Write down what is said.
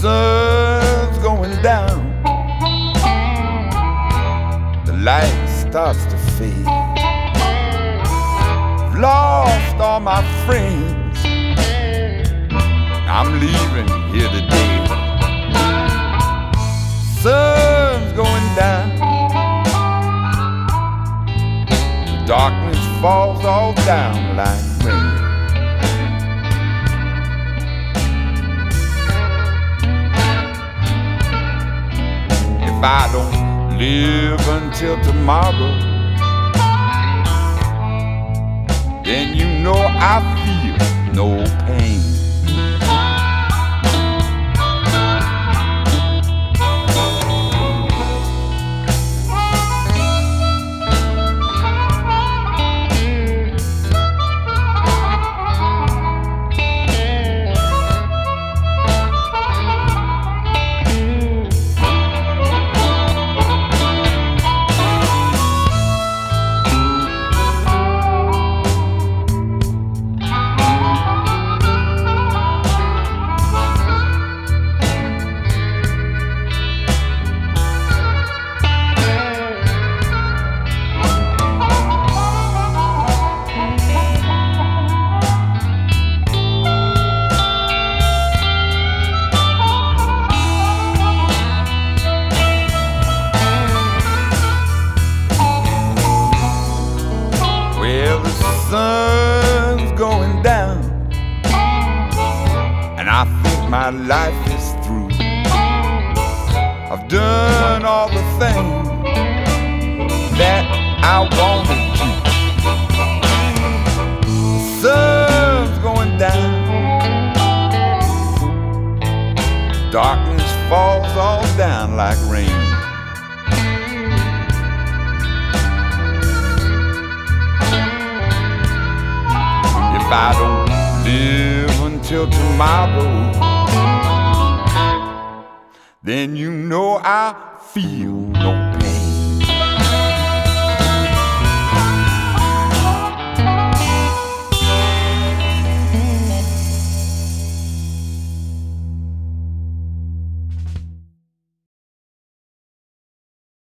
sun's going down, the light starts to fade. I've lost all my friends, I'm leaving here today. Sun's going down, the darkness falls all down like rain. If I don't live until tomorrow, then you know I feel no pain. Well, the sun's going down, and I think my life is through. I've done all the things that I wanted to. The sun's going down, darkness falls all down like rain. If I don't live until tomorrow, then you know I feel